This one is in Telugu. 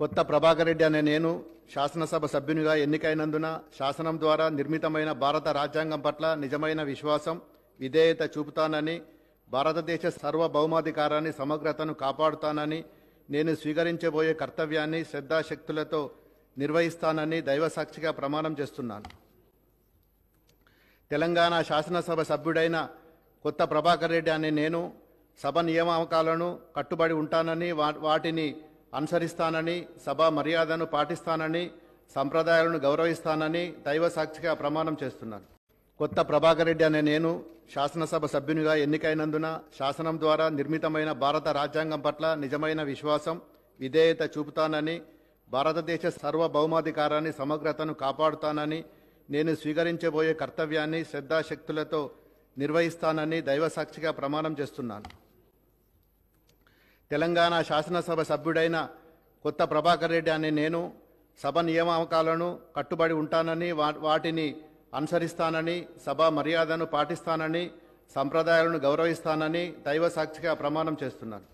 కొత్త ప్రభాకర్ రెడ్డి అనే నేను శాసనసభ సభ్యునిగా ఎన్నికైనందున శాసనం ద్వారా నిర్మితమైన భారత రాజ్యాంగం పట్ల నిజమైన విశ్వాసం, విధేయత చూపుతానని, భారతదేశ సార్వభౌమాధికారాన్ని సమగ్రతను కాపాడుతానని, నేను స్వీకరించబోయే కర్తవ్యాన్ని శ్రద్ధాశక్తులతో నిర్వహిస్తానని దైవసాక్షిగా ప్రమాణం చేస్తున్నాను. తెలంగాణ శాసనసభ సభ్యుడైన కొత్త ప్రభాకర్ రెడ్డి అనే నేను సభ నియామకాలను కట్టుబడి ఉంటానని, వాటిని అనుసరిస్తానని, సభా మర్యాదను పాటిస్తానని, సంప్రదాయాలను గౌరవిస్తానని దైవసాక్షిగా ప్రమాణం చేస్తున్నాను. కొత్త ప్రభాకర్ రెడ్డి అనే నేను శాసనసభ సభ్యునిగా ఎన్నికైనందున శాసనం ద్వారా నిర్మితమైన భారత రాజ్యాంగం పట్ల నిజమైన విశ్వాసం, విధేయత చూపుతానని, భారతదేశ సార్వభౌమాధికారాన్ని సమగ్రతను కాపాడుతానని, నేను స్వీకరించబోయే కర్తవ్యాన్ని శ్రద్ధాశక్తులతో నిర్వహిస్తానని దైవసాక్షిగా ప్రమాణం చేస్తున్నాను. తెలంగాణ శాసనసభ సభ్యుడైన కొత్త ప్రభాకర్ రెడ్డి అనే నేను సభ నియామకాలను కట్టుబడి ఉంటానని, వాటిని అనుసరిస్తానని, సభా మర్యాదను పాటిస్తానని, సంప్రదాయాలను గౌరవిస్తానని దైవసాక్షిగా ప్రమాణం చేస్తున్నాను.